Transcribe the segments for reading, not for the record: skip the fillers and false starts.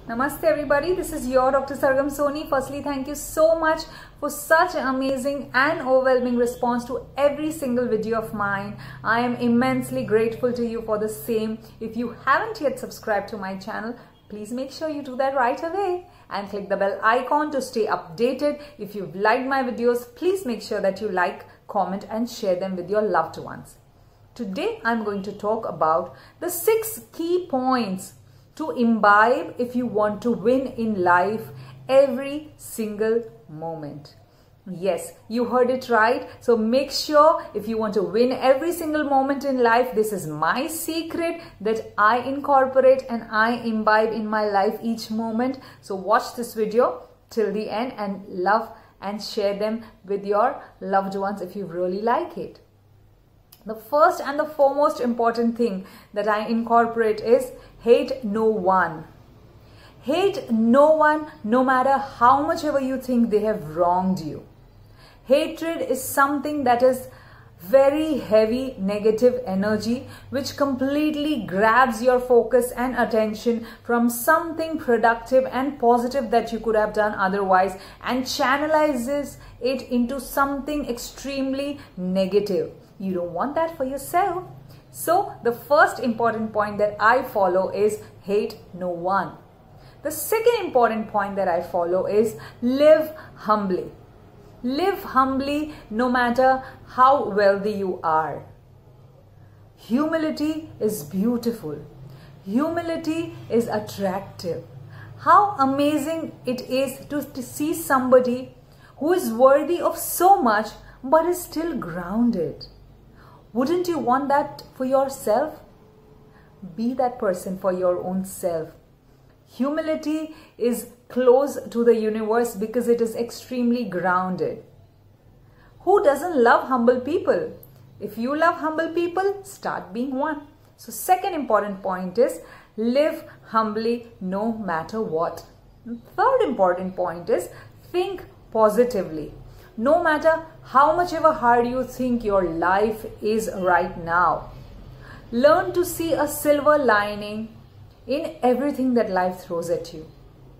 Namaste everybody, this is your Dr. Sargam Soni. Firstly, thank you so much for such amazing and overwhelming response to every single video of mine. I am immensely grateful to you for the same. If you haven't yet subscribed to my channel, please make sure you do that right away and click the bell icon to stay updated. If you've liked my videos, please make sure that you like, comment and share them with your loved ones. Today, I'm going to talk about the 6 key points to imbibe if you want to win in life every single moment. Yes, you heard it right. So make sure if you want to win every single moment in life, this is my secret that I incorporate and I imbibe in my life each moment. So watch this video till the end and love and share them with your loved ones if you really like it. The first and the foremost important thing that I incorporate is hate no one. Hate no one, no matter how much ever you think they have wronged you. Hatred is something that is very heavy negative energy which completely grabs your focus and attention from something productive and positive that you could have done otherwise and channelizes it into something extremely negative. You don't want that for yourself. So the first important point that I follow is hate no one. The second important point that I follow is live humbly. Live humbly no matter how wealthy you are. Humility is beautiful. Humility is attractive. How amazing it is to see somebody who is worthy of so much but is still grounded. Wouldn't you want that for yourself? Be that person for your own self. Humility is close to the universe because it is extremely grounded. Who doesn't love humble people? If you love humble people, start being one. So second important point is live humbly no matter what. Third important point is think positively. No matter how much ever hard you think your life is right now, learn to see a silver lining in everything that life throws at you,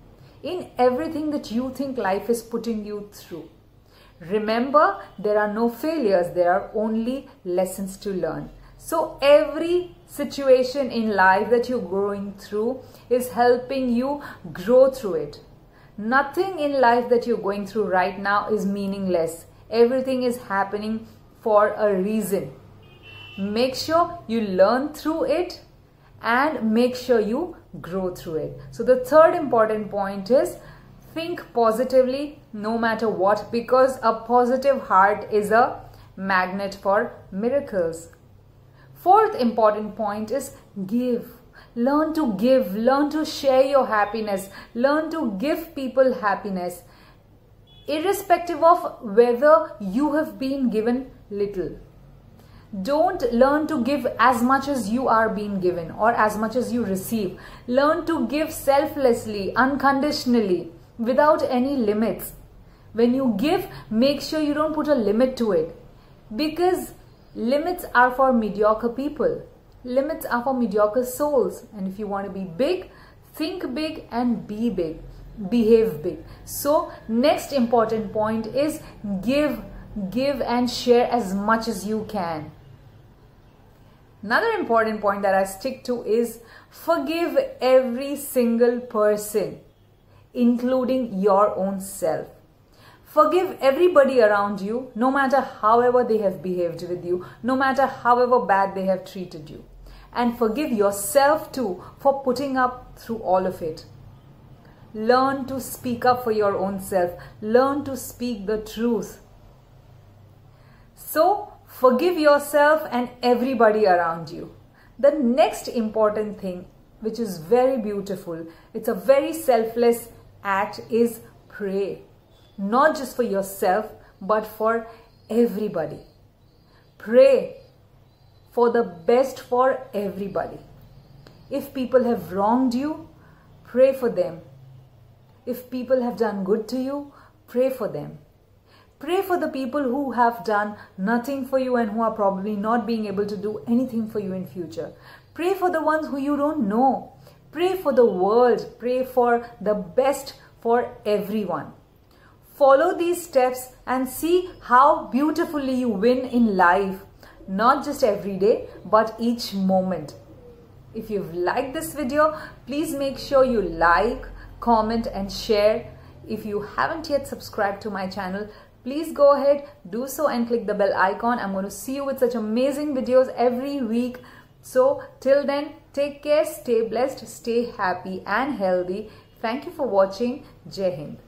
in everything that you think life is putting you through. Remember, there are no failures, there are only lessons to learn. So every situation in life that you're going through is helping you grow through it. Nothing in life that you're going through right now is meaningless. Everything is happening for a reason. Make sure you learn through it and make sure you grow through it. So the third important point is think positively no matter what, because a positive heart is a magnet for miracles. Fourth important point is give. Learn to give, learn to share your happiness, learn to give people happiness, irrespective of whether you have been given little. Don't learn to give as much as you are being given or as much as you receive. Learn to give selflessly, unconditionally, without any limits. When you give, make sure you don't put a limit to it, because limits are for mediocre people. Limits are for mediocre souls. And if you want to be big, think big and be big. Behave big. So next important point is give and share as much as you can. Another important point that I stick to is forgive every single person, including your own self. Forgive everybody around you, no matter however they have behaved with you, no matter however bad they have treated you. And forgive yourself too for putting up through all of it. Learn to speak up for your own self. Learn to speak the truth. So, forgive yourself and everybody around you. The next important thing, which is very beautiful, it's a very selfless act, is pray. Not just for yourself, but for everybody. Pray for the best for everybody. If people have wronged you, pray for them. If people have done good to you, pray for them. Pray for the people who have done nothing for you and who are probably not being able to do anything for you in future. Pray for the ones who you don't know. Pray for the world. Pray for the best for everyone. Follow these steps and see how beautifully you win in life. Not just every day, but each moment. If you've liked this video, please make sure you like, comment and share. If you haven't yet subscribed to my channel, please go ahead, do so and click the bell icon. I'm going to see you with such amazing videos every week. So till then, take care, stay blessed, stay happy and healthy. Thank you for watching. Jai Hind.